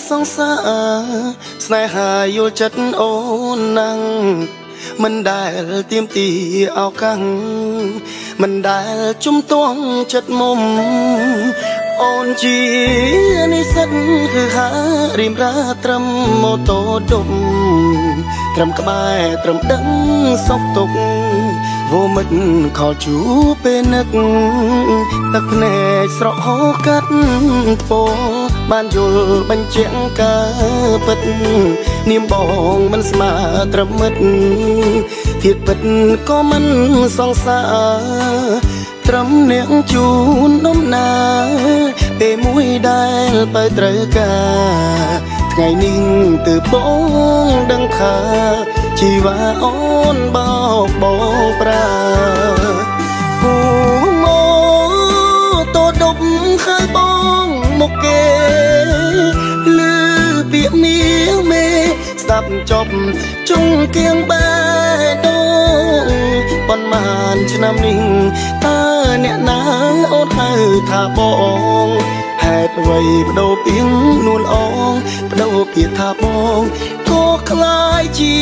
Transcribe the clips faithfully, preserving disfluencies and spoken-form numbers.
សង្សារស្នេហាយល់ចិត្តអូនណាំងមិនដែលទៀមទីឱកាំងមិនដែលជំទាស់ចិត្តមុំអូនជានិស្សិតគឺហារៀមរាត្រឹមម៉ូតូដុំត្រឹមក្បែរត្រឹមដឹងសុខទុក្ខវមិត្តខលជួពេលនឹកទឹកភ្នែកស្រក់ហូរកាត់ពោបានយល់បញ្ជាក់ការពិតនាមបងមិនស្មើត្រឹមមិត្តភាពពិតក៏មិនសង្សារត្រឹមនាងជូនដំណើរពេលមួយដែលបើត្រូវការថ្ងៃនេះទើបបងដឹងថាជីវ៉ាអូនបោកបងប្រាពូម៉ូតូដប់ហើយបងមកគេលឺពាក្យមាសមេស្ដាប់ចប់ជុំគៀងបែដូងប៉ុន្មានឆ្នាំនេះតើអ្នកណាអូនហៅថាបងហេតុអ្វីបដូរពីងនួនអងបដូរពីថាបងក៏คล้ายជា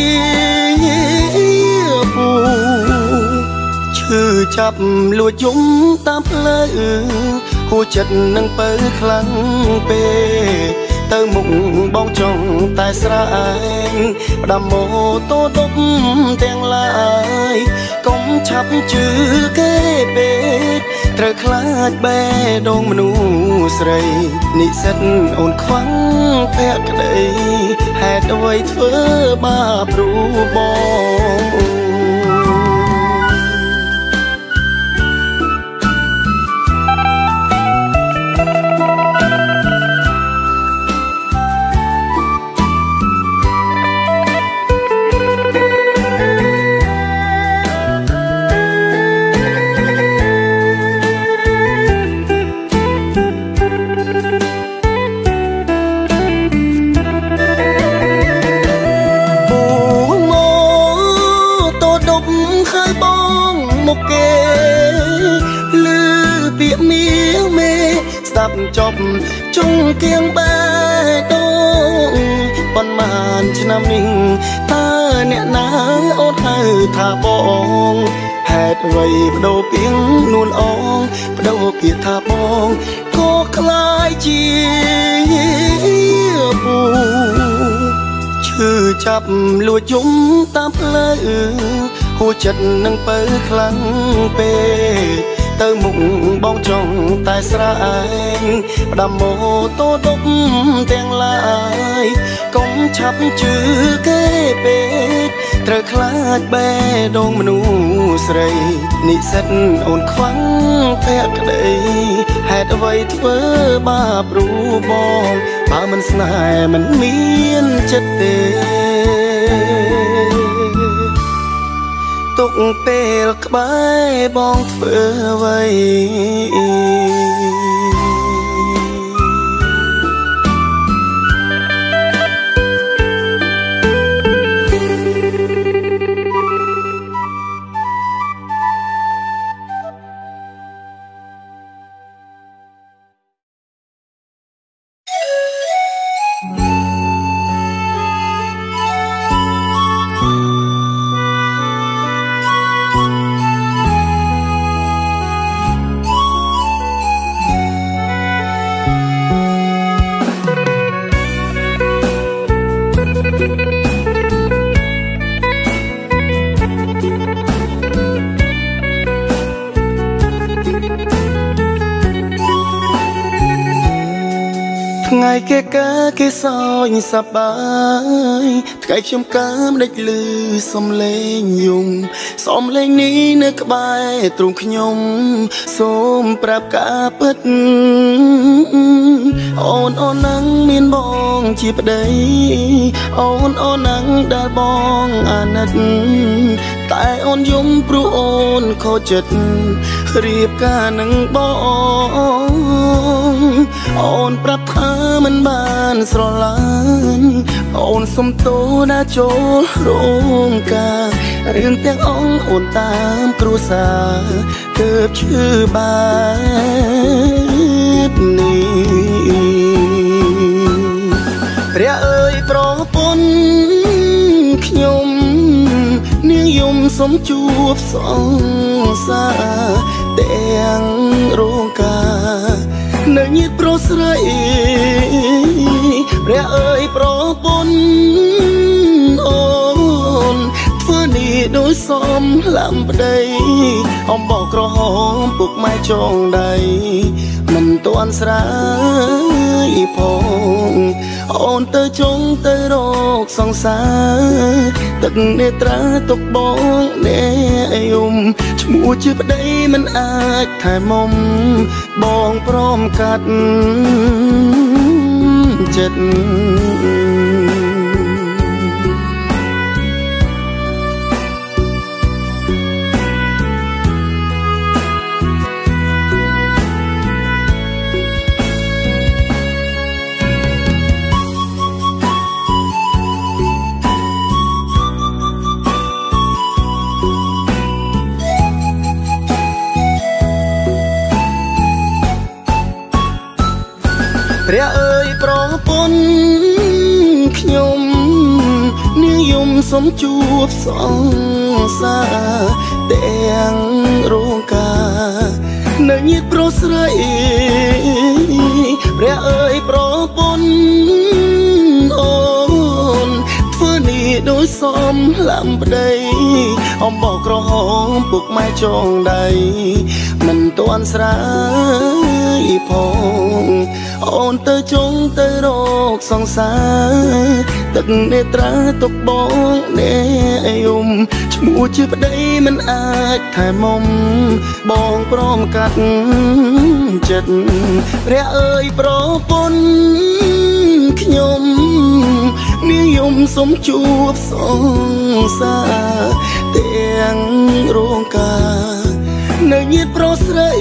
ពូឈឺចាប់លួចយំតាមផ្លូវហួចចិត្តនឹងបើខ្លាំងពេកទៅមុខបងចង់តែស្រែងផ្ដាំម៉ូតូដប់ទាំងឡាយកុំឆាប់ជឿគេពេកត្រូវខ្លាចបេះដូងមនុស្សស្រីនិស្សិតអូនខ្វាំងភក្តីហេតុអ្វីធ្វើបាបព្រោះបងចប់ជុំគៀងបែដូងប៉ុន្មានឆ្នាំនេះតើអ្នកណាអូនហៅថាបងហេតុអ្វីបដូរពីងនួនអងបដូរពីថាបងក៏คล้ายជាពូឈឺចាប់លួចយំតាមផ្លូវហួចចិត្តនឹងបើខ្លាំងពេកទៅមុខបងចង់តែស្រែងផ្ដាំម៉ូតូដប់ទាំងឡាយកុំឆាប់ជឿគេពេកត្រូវខ្លាចបេះដូងមនុស្សស្រីនិស្សិតអូនខ្វាំងភក្តីហេតុអ្វីធ្វើបាបព្រោះបងបើមិនស្នេហ៍មិនមានចិត្តទេទុកពេលក្បែរបងធ្វើអ្វីថ្ងៃគេកើគេសោញសប្បាយថ្ងៃខ្ញុំកើមដេចលឺសំឡេងយំសំឡេងនេះនៅក្បែរទ្រូងខ្ញុំសូមប្រាប់ការពិតអូនអូននឹងមានបងជាប្តីអូនអូននឹងដែលបងអាណិតតែអូនយំព្រោះអូនខូចចិត្តរៀបការនឹងបងអូនប្រាប់ថាមិនបានស្រឡាញ់អូនសុំទោសដែលចូលរោងការរឿងទាំងអស់អូនតាមគ្រួសារទើបឈឺបែបនេះมจูบสองสาแต่งโรงกาในnhiệtโปรสไรเรียเอ่ยโปรปนโอนធ្វើនេះដោយសមលំប្តីអំបោក្រហមពុកម៉ែចងដៃមិនទាន់ស្រាយផងអូនទៅចងទៅរកសង្សារទឹកនេត្រាទុកបងអ្នកយំឈ្មោះជាប្តីមិនអាចថែមុំបងព្រមកាត់ចិត្តព្រះអើយប្រពន្ធខ្ញុំនាងយំសុំជួបសងសាទាំងរោងការនៅញាតប្រុសស្រីព្រះអើយប្រពន្ធអូនធ្វើនេះដោយសមលំប្តីអំបោក្រហមពុកម៉ែចងដៃមិនទាន់ស្រាយផងអូនទៅចងទៅរកសង្សារទឹកនេត្រាទុកបងអ្នកយំឈ្មោះជាប្តីមិនអាចថែមុំបងព្រមកាត់ចិត្តព្រះអើយប្រពន្ធខ្ញុំនាងយំសុំជួបសងសាទាំងរោងការនៅញាតប្រុសស្រី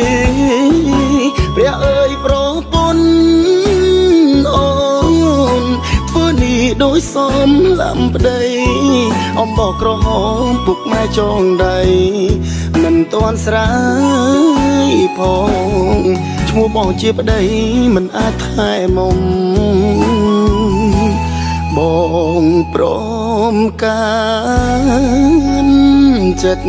ព្រះអើយប្រពន្ធអូនធ្វើនេះដោយសមលំប្តីអំបោក្រហមពុកម៉ែចងដៃមិនទាន់ស្រាយផងឈ្មោះបងជាប្តីមិនអាចថែមុំបងព្រមការចិត្ត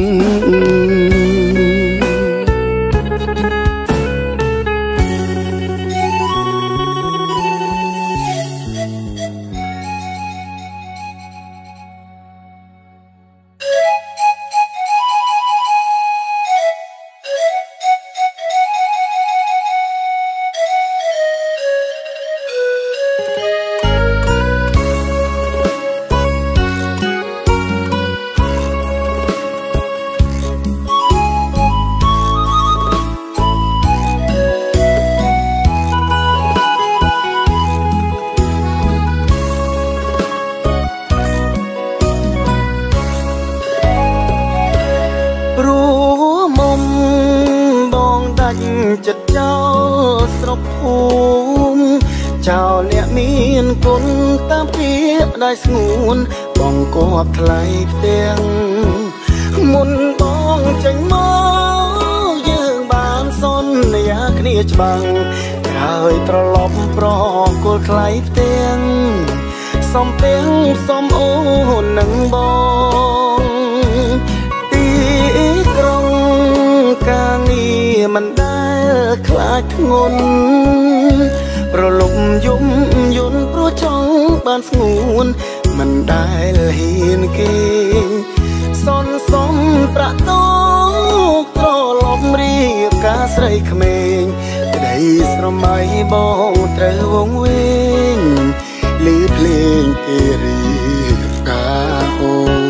ចិត្តចោលស្រុកភូមិចោលអ្នកមានគុណតាមពីផ្ដាច់ស្ងួនបងគប់ថ្លៃផ្ទាំងមុនបងចេញមកយើងបានសន្យាគ្នាច្បាំងក្រោយត្រឡប់ប្រគល់ថ្លៃផ្ទាំងសំពេងសំអូននឹងបងទីក្រុងកាងារមិនខ្លាចធ្ងន់ប្រលំយំយន់ព្រោះចង់បានស្ងួនមិនដែលហ៊ានគេសនសំប្រាក់តោកត្រឡប់រៀបការស្រីក្មេងក្តីស្រមៃបងត្រូវវងវែងលឺភ្លេងគេរៀបការអូន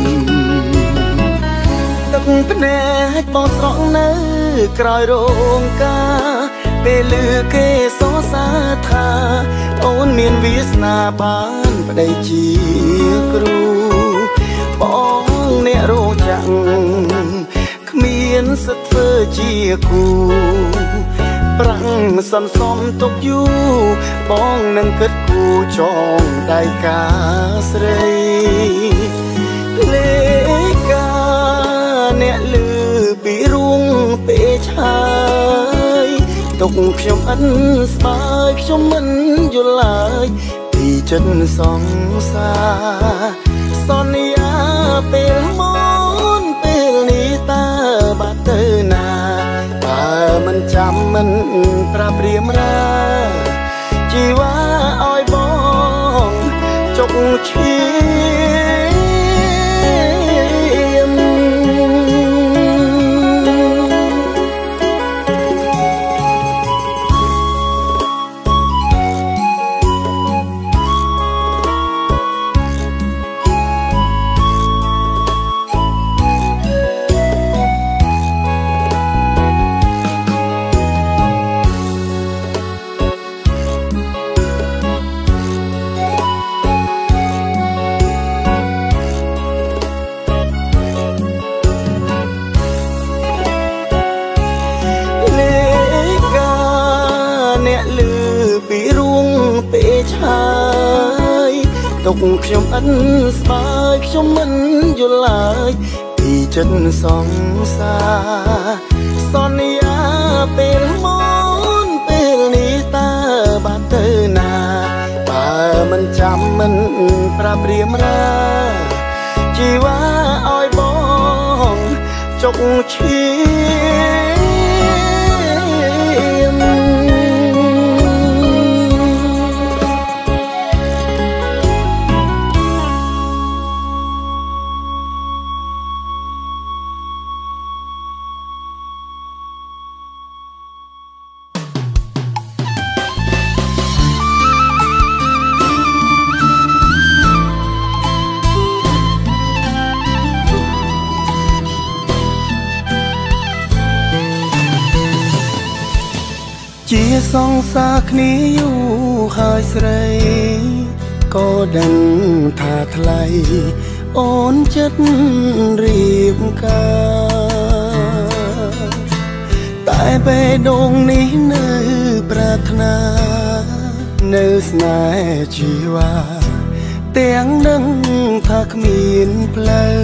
ទឹកភ្នែកបងស្រក់នៅក្រោយរោងការពេលលឺគេសរសើរថាអូនមានវាសនាបានប្តីជាគ្រូបងអ្នករោងចាំងគ្មានសិទ្ធធ្វើជាគូប្រាំងសន្សំទុកយូរបងនឹងគិតគូចងដៃកាស្រីលេកាអ្នកលឺពីរួងពេលឆាយទុកខ្ញុំអិនស្បើយខ្ញុំមិនយល់ឡើយពីចិត្តសង្សារសន្យាពេលមុនពេលនេះតើបាត់ទៅណាបើមិនចាំមិនប្រាប់រៀមរាជីវ៉ាឲ្យបងចុកឈាមទុកខ្ញុំអិនស្បើយខ្ញុំមិនយល់ឡើយពីចិត្តសង្សារសន្យាពេលមុនពេលនេះតើបាត់ទៅណាបើមិនចាំមិនប្រាប់រៀមរាជីវ៉ាឲ្យបងចុកឈាមជាសង្សារគ្នាយូរហើយស្រីក៏ដឹងថាថ្លៃអូនចិត្តរៀបការតែបេះដូងនេះនៅប្រាថ្នានៅស្នេហ៍ជីវ៉ាទាំងដឹងថាគ្មានផ្លូវ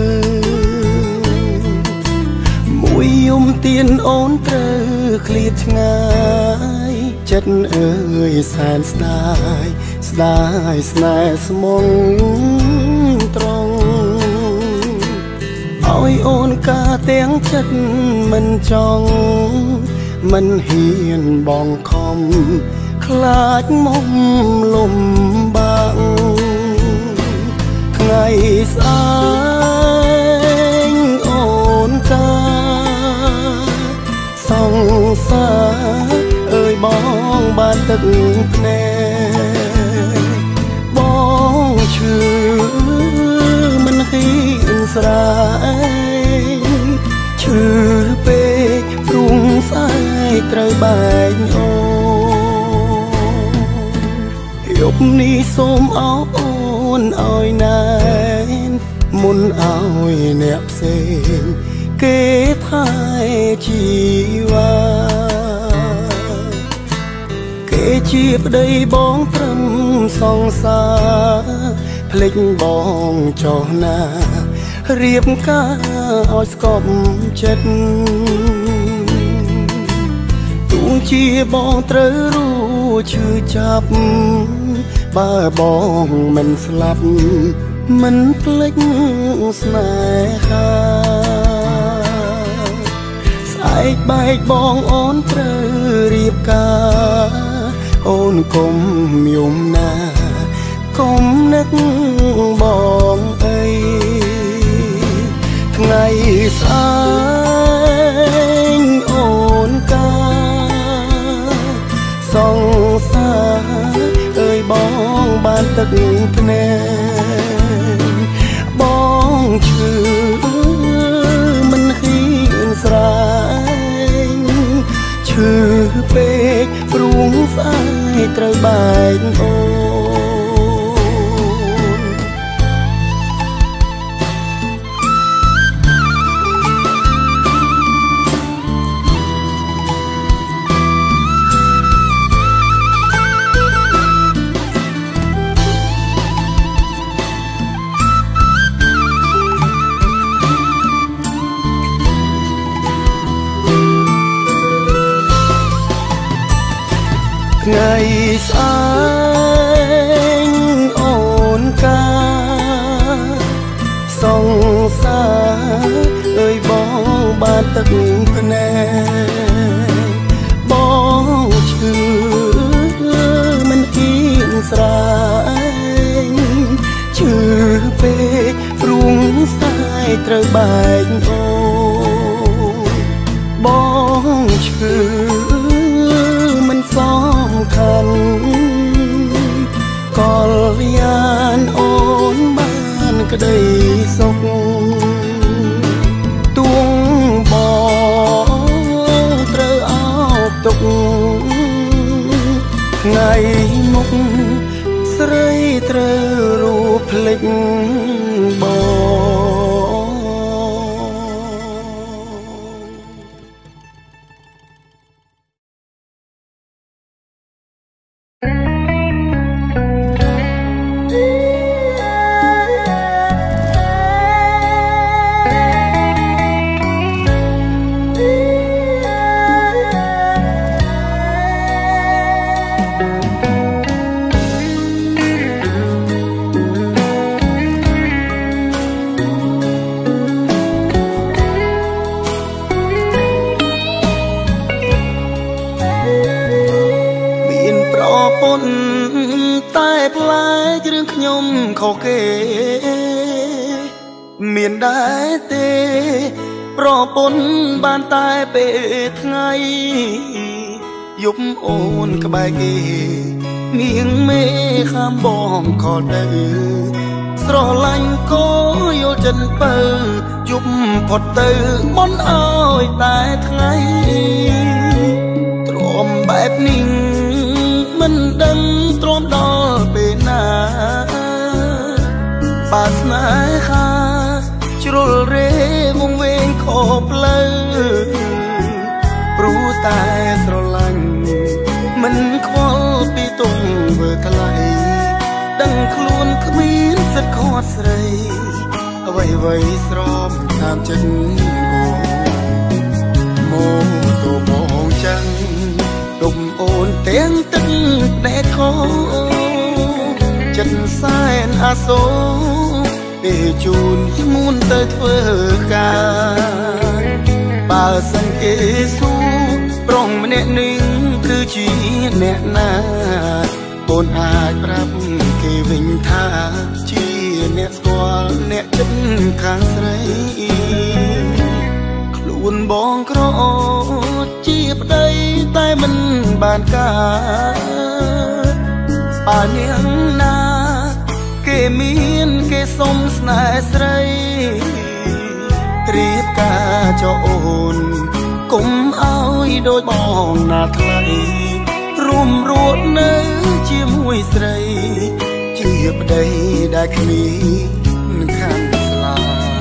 មួយយំទៀនអូនត្រូវឃ្លាតឆ្ងាយចិត្តអើយសែនស្ដាយស្ដាយស្នេហ៍ស្មុងត្រង់ឲ្យអូនកាទាំងចិត្តមិនចង់មិនហ៊ានបងខំខ្លាចមុំលំបាក់ថ្ងៃស្អែកអូនកាសង្សារអើយបងបានទឹកភ្នែកបងឈឺមិនហ៊ានស្រាយឈឺពេកព្រំស្អែកត្រូវបែកអូនយប់នេះសូមអរអូនឲ្យណែនមុនឲ្យអ្នកផ្សេងគេថែជីវ៉ាគេជាប្តីបងត្រឹមសង្សារភ្លេចបងចុះណារៀបការឲ្យស្គប់ចិត្តទូជាបងត្រូវรู้ឈឺចាប់បើបងមិនស្លាប់មិនភ្លេចស្នេហាស្អែកបែកបងអូនត្រូវរៀបការអូនកុំយំណាកុំនឹកបងអីថ្ងៃស្អែកអូនកាសង្សារអើយបងបានទឹកភ្នែកបងឈឺមិនហ៊ានស្រាយឈឺពេកព្រោះស្អែកត្រូវបែកអូនថ្ងៃស្អែកអូនកាសង្សាអើយបងបានទឹកភ្នែកបងឈឺមិនគៀនស្រែងឈឺពេករួងស្ទាយត្រូវបែកអូបងឈឺមិនសំខាន់កលយានអូនបានក្តីសុខទួងបងត្រូវអោបទុកថ្ងៃមុខស្រីត្រូវរូបភ្លេចបងតែផ្លែគ្រឿងខ្ញុំខុសគេមានដែរទេប្រពន្ធបានតែពេលថ្ងៃយប់អូនក្បែរគេនាងមេខាំបងខលទៅស្រឡាញ់ក៏យល់ចិនពើយប់ផុតទៅបន់អើយតែថ្ងៃទ្រាំបែបនេះមិនដឹងទ្រាំដល់ពេលណាបាស្នេហាជ្រុលរេវងវែងខោផ្លូវព្រោះតែស្រឡាញ់មិនខ្វល់ពីទុំធ្វើថ្លៃដឹងខ្លួនគ្មានសិទ្ធិខត់ស្រីអ្វីអ្វីស្រមតាមចិត្តបងមកទៅបងចឹងទុំអូនទាំងទឹកណែខោចិត្តសែនអាសូរពេលជូនស្មួនទៅធ្វើការបើសិនគេសួរប្រុសម្នាក់នេះគឺជាអ្នកណាអូនអាចប្រាប់គេវិញថាជាអ្នកស្គាល់អ្នកចិត្តខាងស្រីខ្លួនបងក្រជាប្តីតែមិនបានការប៉ានាងណាគេមានគេសុំស្នេហ៍ស្រីរៀបការចោអូនកុំឲ្យដូចបងណាថ្លៃរួមរត់នៅជាមួយស្រីជាប្តីដែលគ្មានខាងស្លា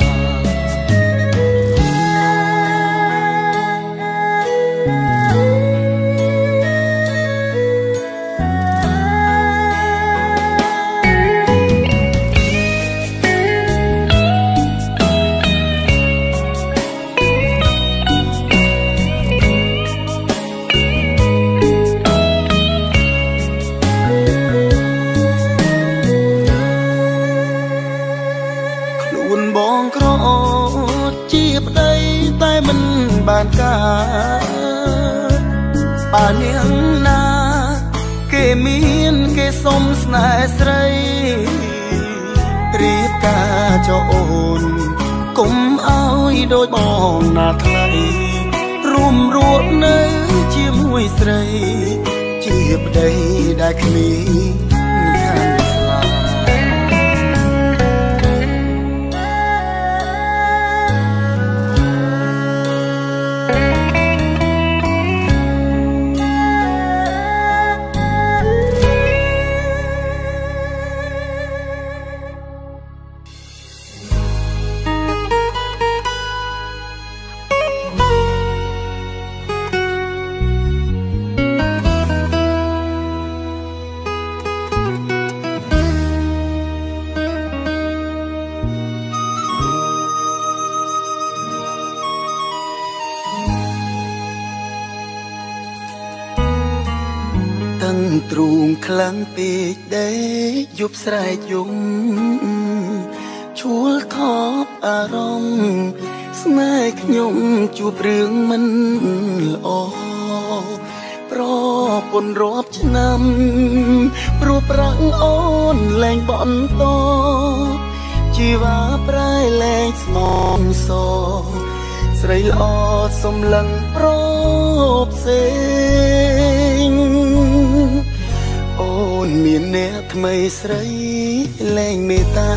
បានការប៉ានាងណាគេមានគេសុំស្នេហ៍ស្រីរៀបការចោអូនកុំឲ្យដូចបងណាថ្លៃរួមរត់នៅជាមួយស្រីជាប្តីដែលគ្មានខាងទ្រូងខ្លាំងពេកដេកយប់ស្រែកយំឈជួលថប់អារម្មណ៍ស្នេហ៍ខ្ញុំជួបរឿងមិនល្អប្រពន្ធរាប់ឆ្នាំព្រោះប្រាំងអូនលែងបបន្តជីវ៉ាប្រែលែងស្នងសស្រីល្អសំឡឹងប្រផ្សេងអូនមានអ្នកថ្មីស្រីលែងមេត្តា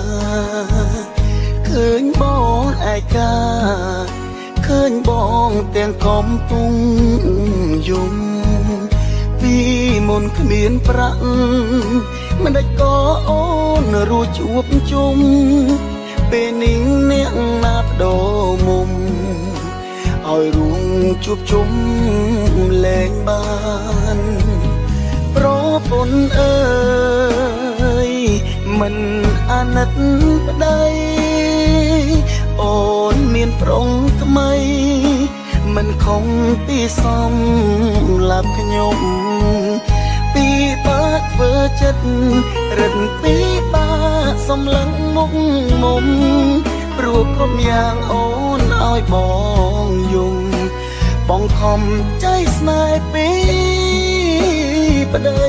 ឃើញបងឯកាឃើញបងទាំងកំពុងយំពីមុនគ្មានប្រាក់មិនដាច់ក៏អូនរួចជួបជុំពេលនេះអ្នកណាបដូរមុំឲ្យរួងជួបជុំលែងបានប្រពន្ធអើយមិនអាណិតប្តីអូនមានប្រុងថ្មីមិនខំពីសំឡាប់ខ្ញុំពីបាក់ធ្វើចិត្តរិនពីបាក់សំឡឹងមុខមុំព្រោះគ្រប់យ៉ាងអូនឲ្យបងយំបងខំใจស្នេហ៍ពីប្តី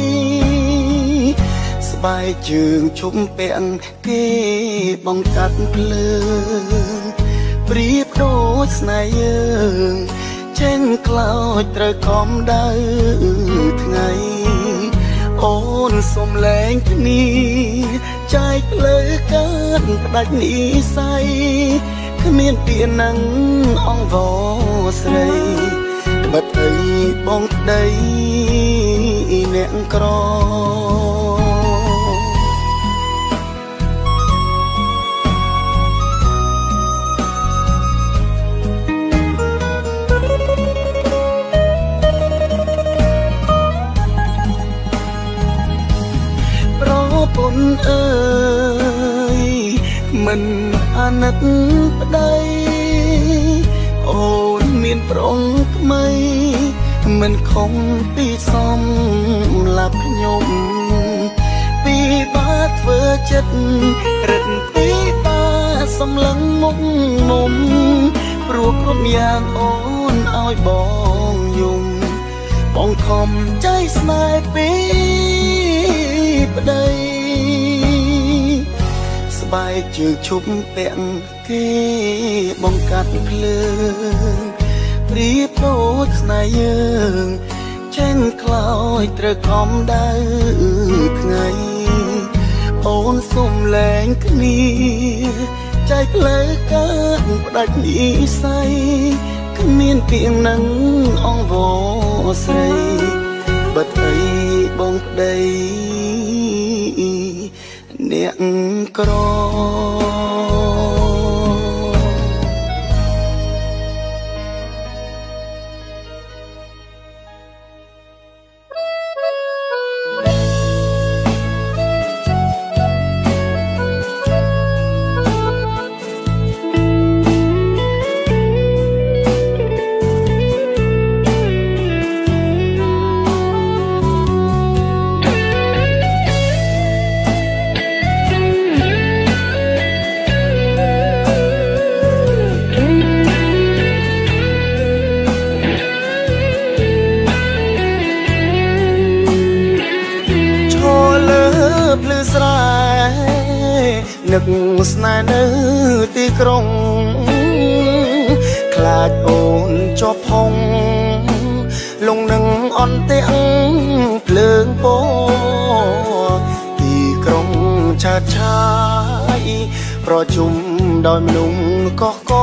ស្បែកជើងជុំពាក់គេបងកាត់ភ្លើងប្រៀបដូចស្នេហ៍យើងចេញខ្លោចត្រូវខំដៅថ្ងៃអូនសុំលែងគ្នាចែកផ្លូវកើតផ្ដាច់និស័យគ្មានពាក្យនឹងអង្វរស្រីបិទអីបងប្តីអ្នកក្រពន្ធអើយមិនអាណិតប្តីអូនមានប្រុងថ្មីមិនខំពីសំឡាប់ខ្ញុំពីបាធ្វើចិត្តរិតពីបាសំឡឹងមុខមុំព្រោះគ្រប់យ៉ាងអូនឲ្យបងយំបងខំใจស្នេហ៍ពីប្តីស្បែកជើងឈប់ពាក់គេបងកាត់ភ្លើងប្រៀបដូចស្នេហ៍យើងចេញខ្លោចត្រូវខំដៅថ្ងៃអូនសុំលែងគ្នាចែកផ្លូវកើតផ្ដាច់និស័យគ្មានពាក្យនឹងអង្វរស្រីបិទអីបងប្តីអ្នកក្រ នឹកស្នេហ៍នៅទីក្រុងខ្លាចអូនជាប់ហងលងនឹងអន់ទាំងភ្លើងពណ៌ទីក្រុងឆើតឆាយប្រជុំដោយមនុស្សកកក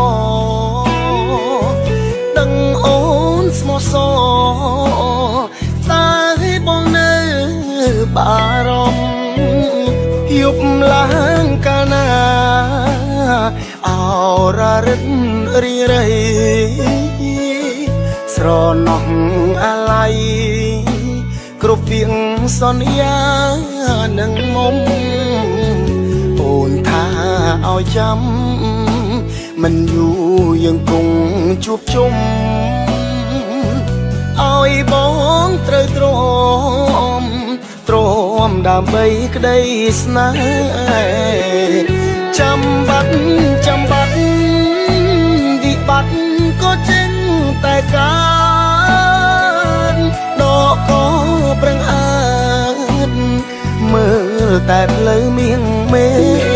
ដឹងអូនស្មោះសរតែបងនៅបារម្ភយប់ឡើងកាលណាអររិទ្ធរីរៃស្រណោះអាឡ័យគ្រប់ពាក្យសន្យានឹងមុំអូនថាឲ្យចាំមិនយូរយើងគង់ជួបជុំឲ្យបងត្រូវទ្រាំទ្រាំដើម្បីក្តីស្នេហ៍ចាំបាត់ចាំបាត់វិបត្តិក៏ចេញតែកើតដកក៏ប្រឹងអើតមើលតែផ្លូវមៀងមេ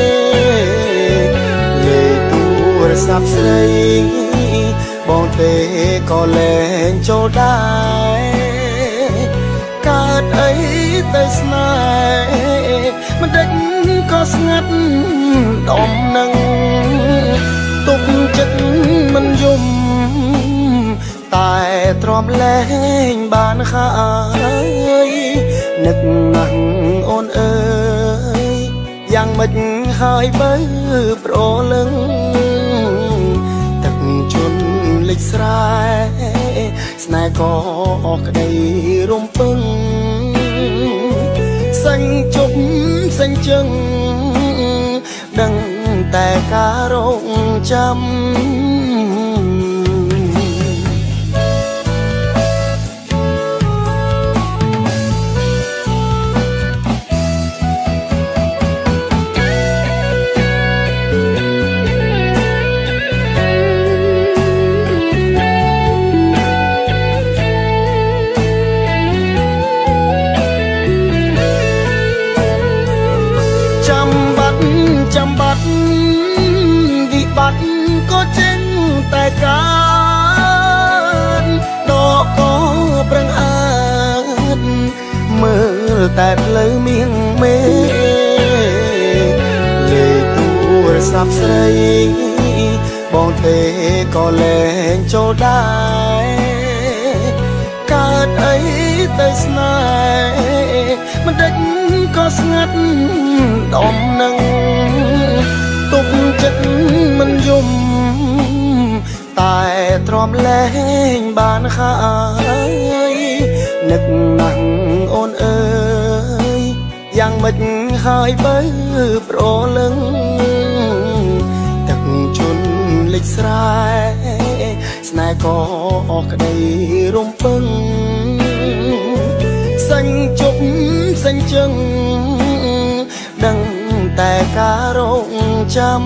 លេទូរស័ព្ទស្រីបងទេក៏លែងចូលដែរកើតអីទៅស្នេហ៍មិនដេចក៏ស្ងាត់ដំនឹងទុកចិត្តមិនយំតែទ្រាំលែងបានហើយនឹកណាស់អូនអើយយ៉ាងម៉េចហើយបើប្រលឹងទឹកជន់លិចស្រែស្នេហ៍ក៏ក្តីរំពឹងសេញជប់សេញជឹងដឹងតែការរងចាំចាំបាត់វិបត្តិក៏ចេញតែកើតដកក៏ប្រឹងអើតមើលតែផ្លូវមៀងមេលេទូរស័ព្ទស្រីបងទេក៏លែងចូលដែរកើតអីទៅស្នេហ៍មិនដេចក៏ស្ងាត់ដំនឹងទុកចិត្តមិនយំតែទ្រាំលែងបានហើយនឹកណាស់អូនអើយយ៉ាងម៉េចហើយបើប្រលឹងទឹកជន់លិចស្រែស្នេហ៍ក៏ក្តីរំពឹងសេញជប់សេញជឹងដឹងតែការរងចាំ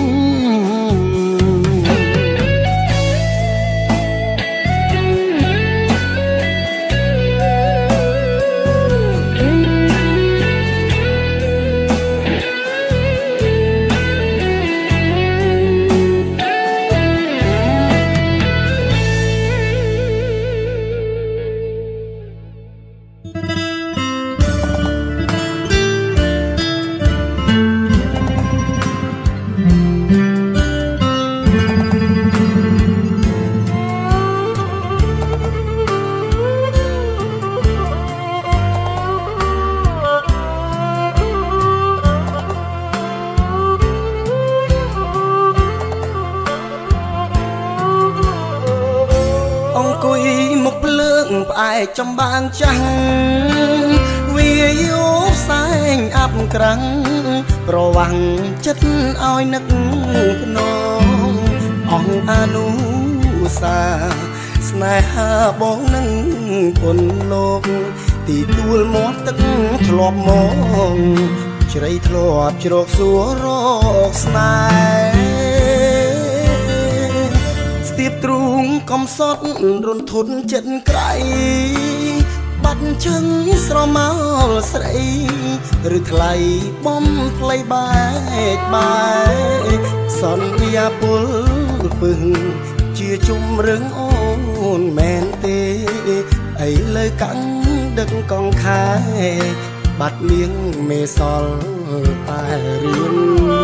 ផ្អែកចំបាំងចាំងវាយោផ្សែងអាប់ក្រាំងប្រវាំងចិត្តឲ្យនឹកភ្នំអង្គអនុសាស្នេហាបងនឹងគុណលោកទីទួលមាត់ទឹកធ្លាប់មកជ្រៃធ្លាប់ជ្រកសួររកស្នេហ៍ស្ទាបទ្រូងកំសត់រន្ធត់ចិត្តក្រៃបាត់ជើងស្រមោលស្រីឬថ្លៃបំថ្លៃបែកបាយសន្យាពលពឹងជាជុំរឿងអូនមែនទេអីលើកាំងដឹកកងខែបាត់លៀងមេសល់តែរៀន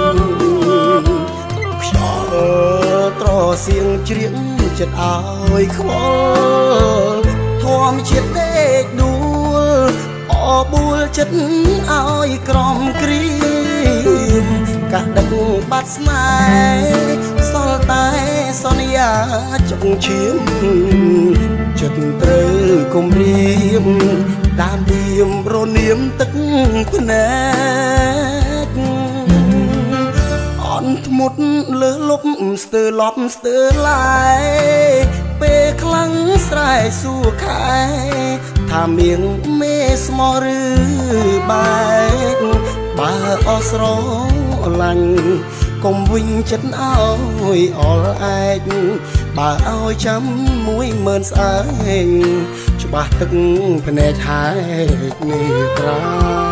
ខ្យល់ត្រសៀងជ្រៀងចិត្តឲ្យខ្វល់ធម្មជាតិដេកដួលអបួលចិត្តឲ្យក្រំគ្រៀមកាស់ដឹកបាត់ស្នេហ៍សល់តែសន្យាចុងឈាមចិត្តត្រូវគំរាមតាមធៀមរនាមទឹកភ្នែកអន់ធ្មត់លើលប់ស្ទើលប់ស្ទើឡាយពេលខ្លាំងស្រែសួរខែថាមៀងមេស្មោះឬបែកបើអស្រឡាញ់កុំវិញចិត្តឲ្យអល់ឯកបើឲ្យចាំមួយម៉ឺនស្អែកច្បាស់ទឹកភ្នែកហែកនេះត្រា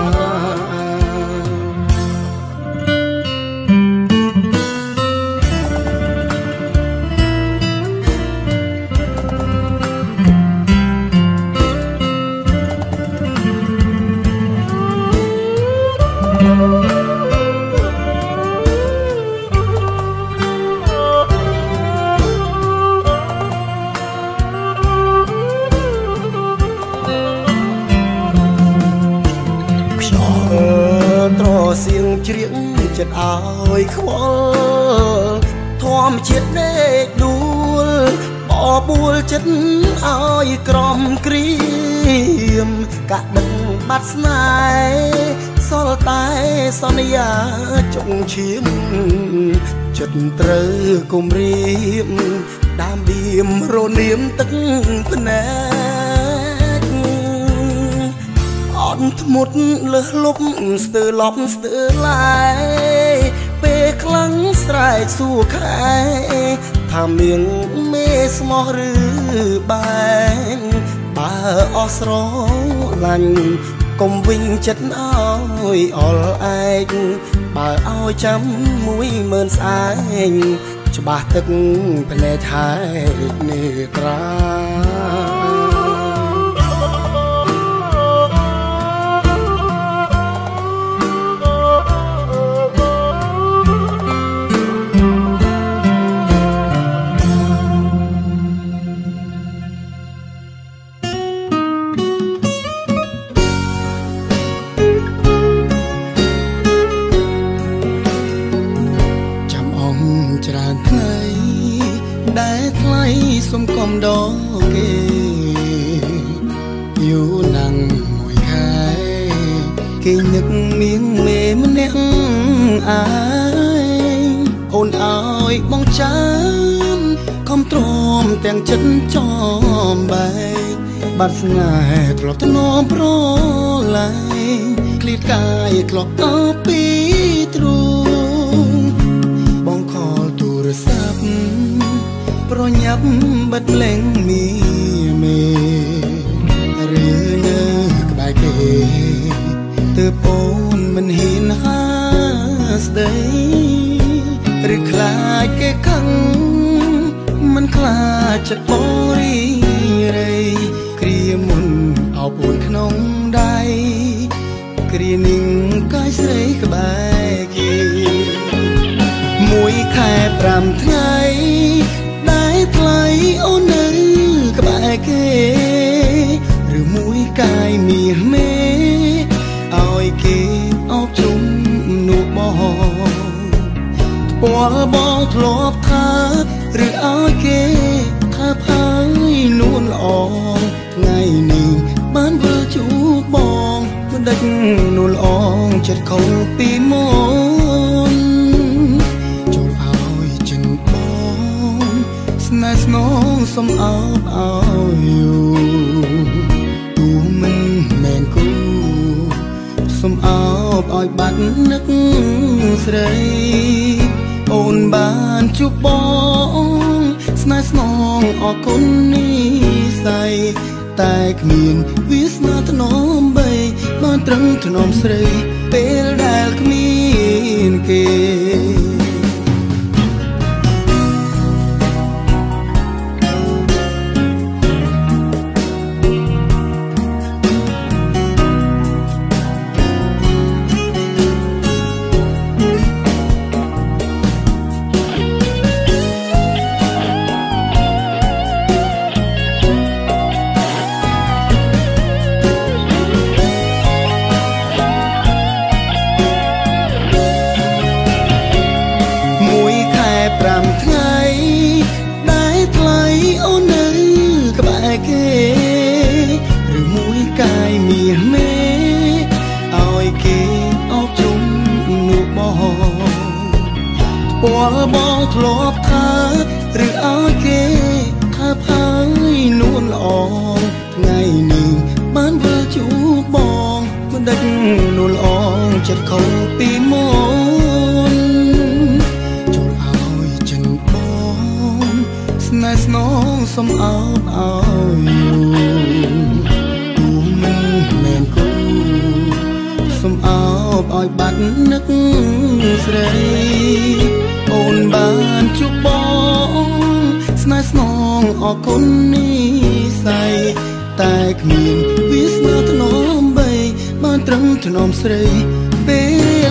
សៀងជ្រៀងចិត្តឲ្យខ្វល់ធម្មជាតិដេកដួលបបួលចិត្តឲ្យក្រំគ្រៀមកាក់ដឹកបាត់ស្នេហ៍សល់តែសន្យាចុងឈាមចិត្តត្រូវគុំរៀបដើមបៀមរនាមទឹកភ្នែកអត់ធ្មត់លើសលប់ស្ទើរឡប់ស្ទើរឡាយពេលខ្លាំងស្រែកសួរខែថាមានមេស្មោះឬបែងបើអស់ស្រឡាញ់កុំវិញចិត្តឲ្យអល់ឯកបើឲ្យចាំមួយម៉ឺនស្អែកច្បាស់ទឹកភ្នែកហែកនេះត្រាច្រើនថ្ងៃដែលថ្លៃសុំកុំដកគេយូរណាស់មួយខែគេនឹកមានមេម្នាក់អាយអូនឲ្យបងចាំខំទ្រាំទាំងចិត្តចំបែកបាត់ស្នេហ៍ធ្លាប់ធ្នមប្រឡាយឃ្លាតកាយធ្លាប់តពីទ្រូងបងខលទូរស័ព្ទប្រញាប់បិទលេងមីមេឬនៅក្បែរគេទើបអូនមិនហ៊ានហាស្ដីឬខ្លាចគេខឹងមិនខ្លាចចិត្តបងរីរៃគ្រាមុនអោបអូនក្នុងដៃគ្រានាងកាយស្រីក្បែរគេមួយខែប្រាំថ្ងៃដែលថ្លៃអូននៅក្បែរគេឬមួយកាយមាសមេឲ្យគេអោបជុំនោះបងថ្ពាល់បងធ្លាប់ថាឬឲ្យគេថាផាយនួនល្អថ្ងៃនេះបានវិលជួបបងមិនដេចនួនល្អចិត្តខុសពីមុនចូលឲ្យចិនបងស្នេហ៍ស្នងសុំអោបឲ្យយូរទូមិនមែនគូសុំអោបឲ្យបាត់នឹកស្រីអូនបានជួបបងស្នេហ៍ស្នងអរគុណនេះស័យតែគ្មានវាសនាថ្នមបីបានត្រឹមថ្នមស្រីពេលដែលគ្មានគេប្រាំថ្ងៃដែលថ្លៃអូននៅក្បែរគេឬមួយកាយមាសមេឲ្យគេអោបជុំនោះបងថ្ពាល់បងធ្លាប់ថាឬឲ្យគេថាផាយនួនល្អថ្ងៃនេះបានវិលជួបបងមិនដេចនួនល្អចិត្តខុសពីមុនចូលឲ្យចិនបងស្នេហ៍ស្នងសុំអោបអោយទូមិនមែនគូសុំអោបឲ្យបាត់នឹកស្រីអូនបានជួបបងស្នេហ៍ស្នងអរគុណនេះស័យតែគ្មានវាសនាថ្នមបីបានត្រឹមថ្នមស្រីពេល